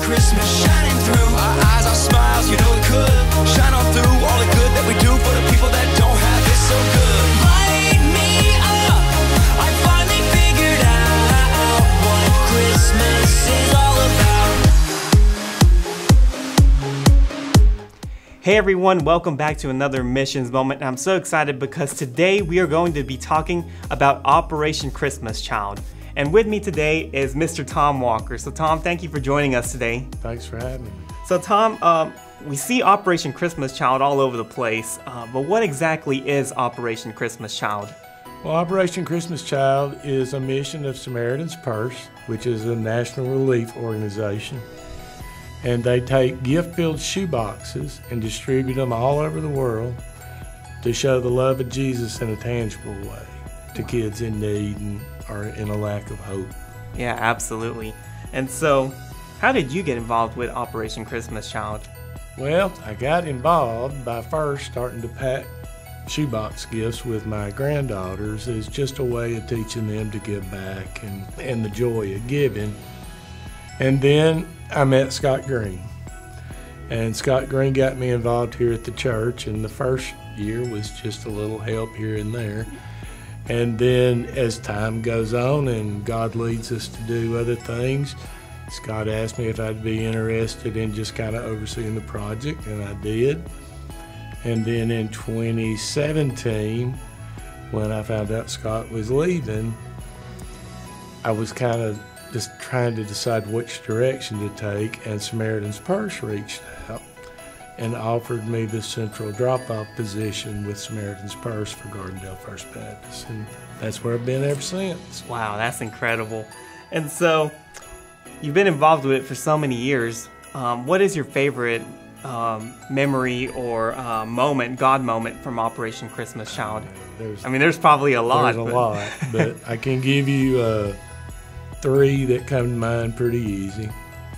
Christmas shining through our eyes, our smiles, you know it could shine on through all the good that we do for the people that don't have it so good. Light me up, I finally figured out what Christmas is all about. Hey everyone, welcome back to another Missions Moment. I'm so excited because today we are going to be talking about Operation Christmas Child. And with me today is Mr. Tom Walker. So Tom, thank you for joining us today. Thanks for having me. So Tom, we see Operation Christmas Child all over the place, but what exactly is Operation Christmas Child? Well, Operation Christmas Child is a mission of Samaritan's Purse, which is a national relief organization. And they take gift-filled shoeboxes and distribute them all over the world to show the love of Jesus in a tangible way to kids in need and or in a lack of hope. Yeah, absolutely. And so, how did you get involved with Operation Christmas Child? Well, I got involved by first starting to pack shoebox gifts with my granddaughters as just a way of teaching them to give back and the joy of giving. And then I met Scott Green. And Scott Green got me involved here at the church, and the first year was just a little help here and there. And then as time goes on and God leads us to do other things, Scott asked me if I'd be interested in just kind of overseeing the project, and I did. And then in 2017, when I found out Scott was leaving, I was kind of just trying to decide which direction to take, and Samaritan's Purse reached out and offered me the central drop-off position with Samaritan's Purse for Gardendale First Baptist, and that's where I've been ever since. Wow, that's incredible. And so, you've been involved with it for so many years. What is your favorite memory or moment, God moment from Operation Christmas Child? There's probably a lot. There's a lot, but I can give you three that come to mind pretty easy.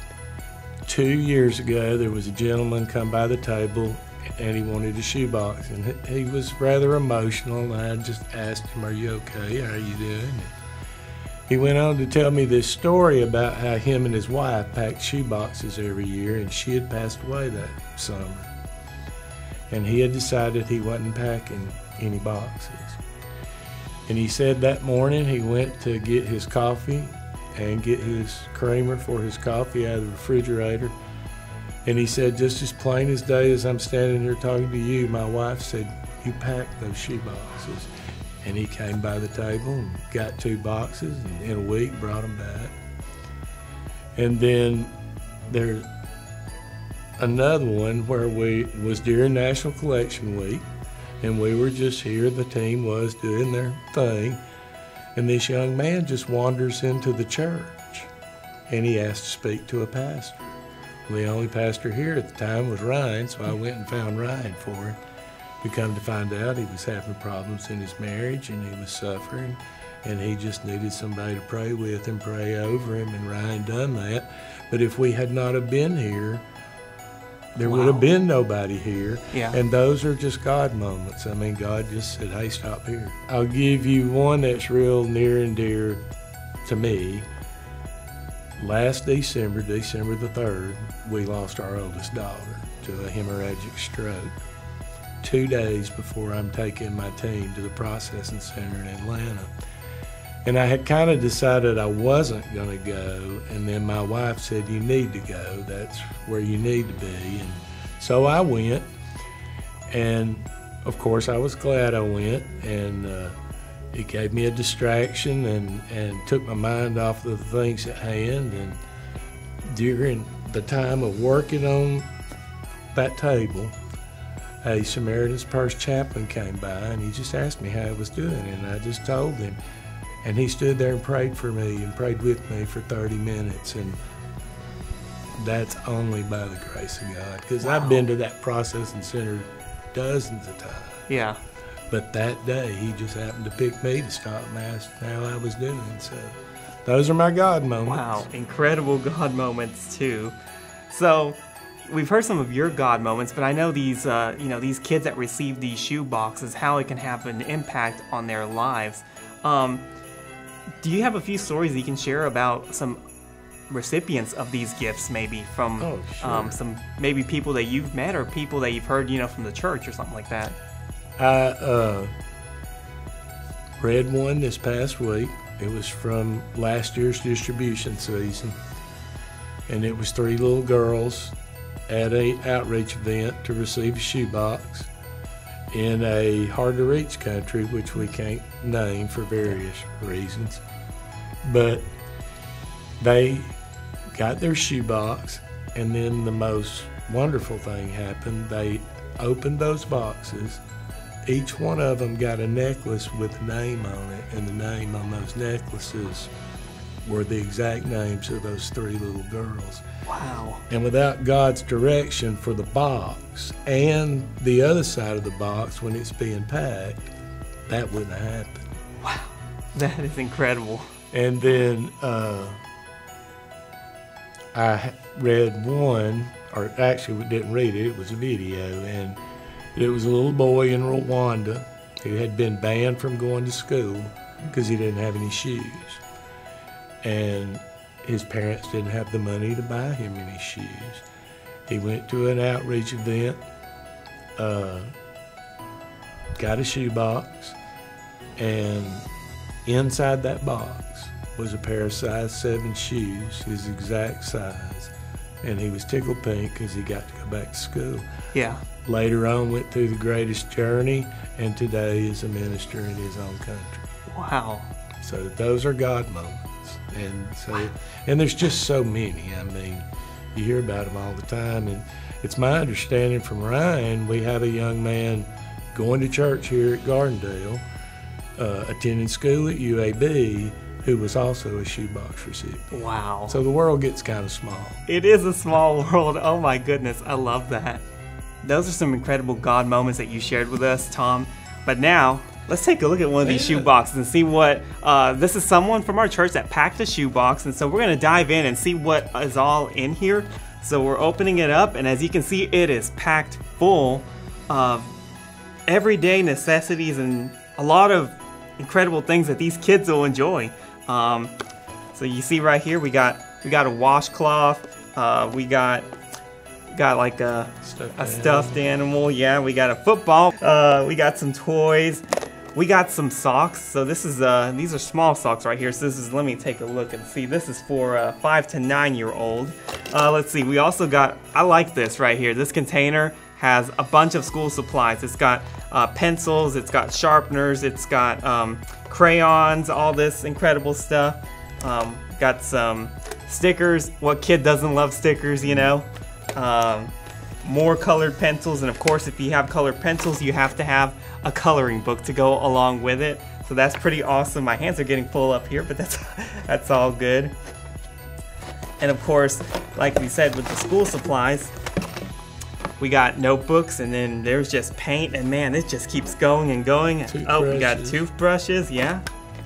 2 years ago, there was a gentleman come by the table and he wanted a shoebox, and he was rather emotional, and I just asked him, "Are you okay? How are you doing?" And he went on to tell me this story about how him and his wife packed shoeboxes every year, and she had passed away that summer. And he had decided he wasn't packing any boxes. And he said that morning he went to get his coffee and get his creamer for his coffee out of the refrigerator. And he said, just as plain as day as I'm standing here talking to you, my wife said, "You packed those shoe boxes." And he came by the table and got 2 boxes, and in a week brought them back. And then there's another one where was during National Collection Week, and we were just here, the team was doing their thing. And this young man just wanders into the church, and he asked to speak to a pastor. Well, the only pastor here at the time was Ryan, so I went and found Ryan for him. We come to find out he was having problems in his marriage, and he was suffering, and he just needed somebody to pray with him, pray over him, and Ryan done that. But if we had not have been here, there would have been nobody here. Yeah. And those are just God moments. I mean, God just said, "Hey, stop here." I'll give you one that's real near and dear to me. Last December, December the 3rd, we lost our oldest daughter to a hemorrhagic stroke. 2 days before I'm taking my team to the processing center in Atlanta. And I had kind of decided I wasn't going to go, and then my wife said, "You need to go. That's where you need to be." And so I went, and of course I was glad I went, and it gave me a distraction and took my mind off of the things at hand. And during the time of working on that table, a Samaritan's Purse chaplain came by, and he just asked me how I was doing, and I just told him. And he stood there and prayed for me and prayed with me for 30 minutes. And that's only by the grace of God, because I've been to that processing center dozens of times. Yeah. But that day, he just happened to pick me to stop and ask how I was doing. So those are my God moments. Wow, incredible God moments too. So we've heard some of your God moments, but I know these, these kids that receive these shoe boxes, how it can have an impact on their lives. Do you have a few stories that you can share about some recipients of these gifts, maybe from some maybe people that you've met or people that you've heard, from the church or something like that? I read one this past week. It was from last year's distribution season, and it was 3 little girls at an outreach event to receive a shoebox in a hard-to-reach country, which we can't name for various reasons. But they got their shoebox, and then the most wonderful thing happened. They opened those boxes. Each one of them got a necklace with a name on it, and the name on those necklaces were the exact names of those 3 little girls. Wow. And without God's direction for the box and the other side of the box when it's being packed, that wouldn't have happened. Wow. That is incredible. And then I read one, or actually we didn't read it, it was a video, and it was a little boy in Rwanda who had been banned from going to school because he didn't have any shoes. And his parents didn't have the money to buy him any shoes. He went to an outreach event, got a shoebox, and inside that box was a pair of size 7 shoes, his exact size. And he was tickled pink because he got to go back to school. Yeah. Later on, went through the greatest journey, and today is a minister in his own country. Wow. So those are God moments. And there's just so many. I mean, you hear about them all the time. And it's my understanding from Ryan, we have a young man going to church here at Gardendale, attending school at UAB, who was also a shoebox recipient. Wow. So the world gets kind of small. It is a small world. Oh my goodness, I love that. Those are some incredible God moments that you shared with us, Tom. But now, let's take a look at one of these shoe boxes and see what, this is someone from our church that packed a shoebox, and so we're going to dive in and see what is all in here. So we're opening it up, and as you can see, it is packed full of everyday necessities and a lot of incredible things that these kids will enjoy. So you see right here, we got a washcloth, we got like a stuffed animal. Yeah, we got a football. We got some toys. We got some socks. So this is these are small socks right here. So this is, let me take a look and see. This is for 5 to 9-year-old. Let's see. We also got, I like this right here. This container has a bunch of school supplies. It's got pencils. It's got sharpeners. It's got crayons. All this incredible stuff. Got some stickers. What kid doesn't love stickers, you know? More colored pencils, and of course if you have colored pencils you have to have a coloring book to go along with it. So that's pretty awesome. My hands are getting full up here, but that's all good. And of course, like we said, with the school supplies, we got notebooks, and then there's just paint, and man, it just keeps going and going. Oh, we got toothbrushes, yeah.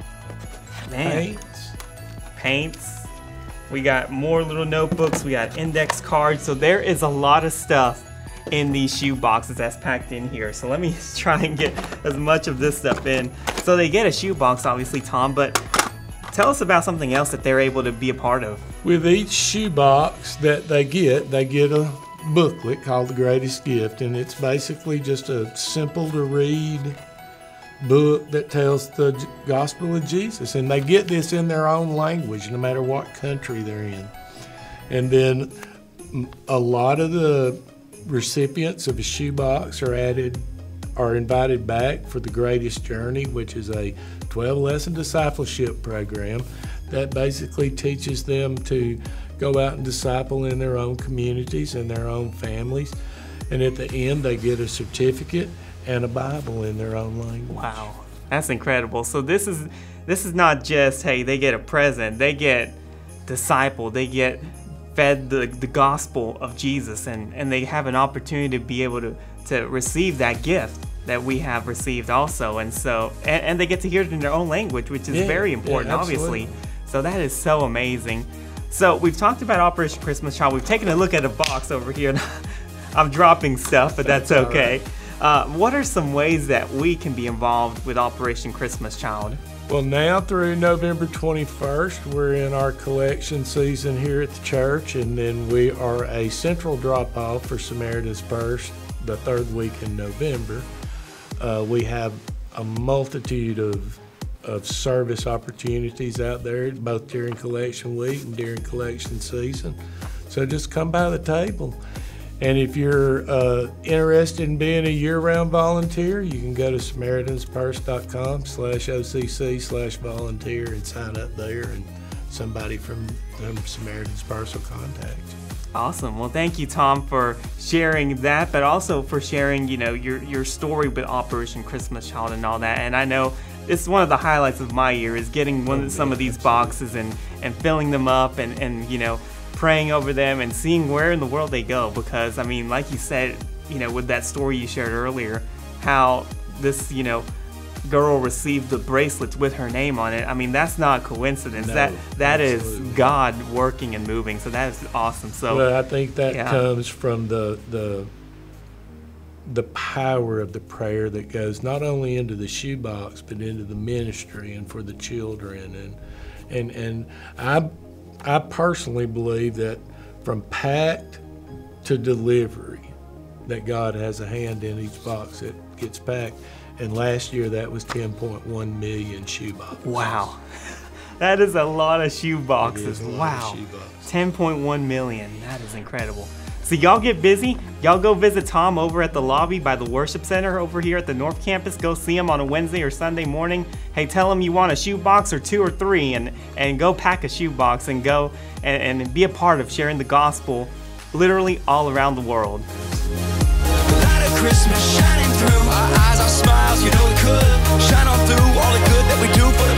Man. Paints. We got more little notebooks, we got index cards. So there is a lot of stuff in these shoe boxes that's packed in here. So let me try and get as much of this stuff in. So they get a shoe box, obviously, Tom, but tell us about something else that they're able to be a part of. With each shoe box that they get a booklet called The Greatest Gift, and it's basically just a simple to read book that tells the gospel of Jesus, and they get this in their own language no matter what country they're in. And then a lot of the recipients of a shoebox are invited back for the Greatest Journey, which is a 12-lesson discipleship program that basically teaches them to go out and disciple in their own communities and their own families. And at the end, they get a certificate and a Bible in their own language. Wow, that's incredible. So this is not just, hey, they get a present, they get discipled, they get fed the gospel of Jesus, and they have an opportunity to be able to receive that gift that we have received also. And so, and they get to hear it in their own language, which is very important, obviously. So that is so amazing. So we've talked about Operation Christmas Child. We've taken a look at a box over here. I'm dropping stuff, but that's okay. What are some ways that we can be involved with Operation Christmas Child? Well, now through November 21st, we're in our collection season here at the church, and then we are a central drop-off for Samaritan's Purse the third week in November. We have a multitude of service opportunities out there, both during collection week and during collection season. So just come by the table. And if you're interested in being a year-round volunteer, you can go to SamaritansPurse.com/OCC/volunteer and sign up there, and somebody from Samaritan's Purse will contact you. Awesome. Well, thank you, Tom, for sharing that, but also for sharing, your story with Operation Christmas Child and all that. And I know it's one of the highlights of my year is getting some of these boxes and filling them up and praying over them and seeing where in the world they go, because I mean, like you said, with that story you shared earlier, how this girl received the bracelets with her name on it. I mean, that's not a coincidence. No, that is God working and moving. So that is awesome. So well, I think that comes from the power of the prayer that goes not only into the shoebox but into the ministry and for the children, and I personally believe that from packed to delivery, that God has a hand in each box that gets packed. And last year that was 10.1 million shoeboxes. Wow. That is a lot of shoe boxes. Wow. 10.1 million. That is incredible. So y'all get busy. Y'all go visit Tom over at the lobby by the worship center over here at the North Campus. Go see him on a Wednesday or Sunday morning. Hey, tell him you want a shoe box or 2 or 3 and go pack a shoe box and go and be a part of sharing the gospel literally all around the world. Light of Christmas shining through our eyes, our smiles, it could shine on through all the good that we do for the